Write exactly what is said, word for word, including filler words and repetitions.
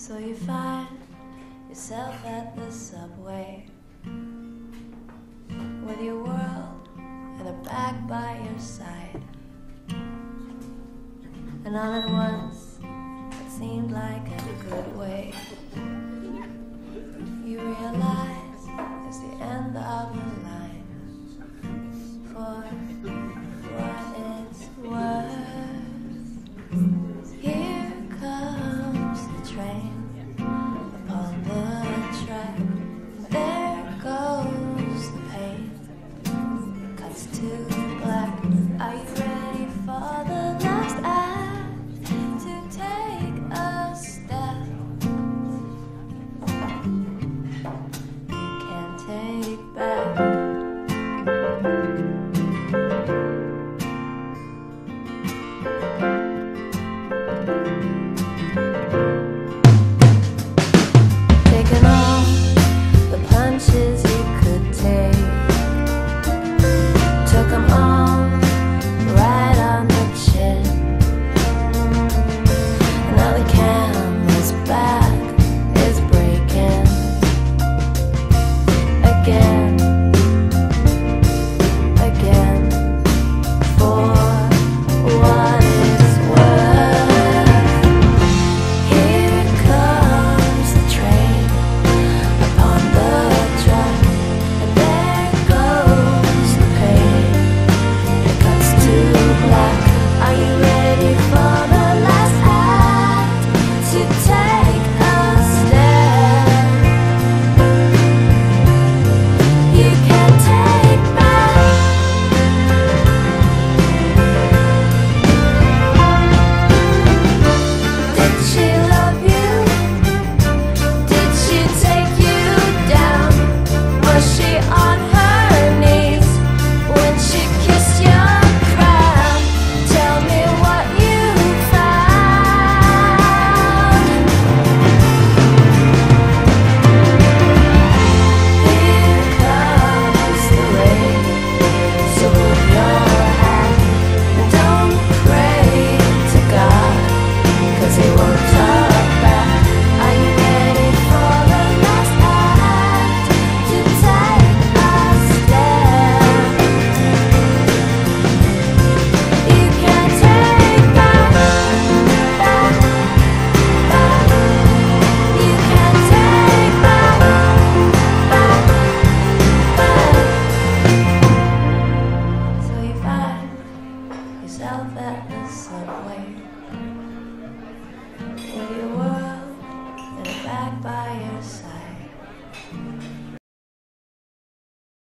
So you find yourself at the subway with your world and a bag by your side, and all at once it seemed like a good way. You realize it's the end of the line. For what it's worth, here comes the train upon the track. There goes the pain, cuts to black. Are you ready for the last act to take a step you can't take back? Taking all the punches you could take, took them all right on the chin. And now the canvas back is breaking again, again. For what it's worth, here comes the train upon the track, and there goes the pain. It cuts to black. Are you ready for the last act to take a step you can't take back? Did she love you? Did she take you down? Was she on her knees when she kissed your crown? Tell me what you found. Here comes the rain, so hold your hand and don't pray to God, 'cause he won't talk back. Are you ready for the last act to take a step you can't take back, back, back? You can't take back, back, back. So you find yourself at the subway with your world and a bag by your side.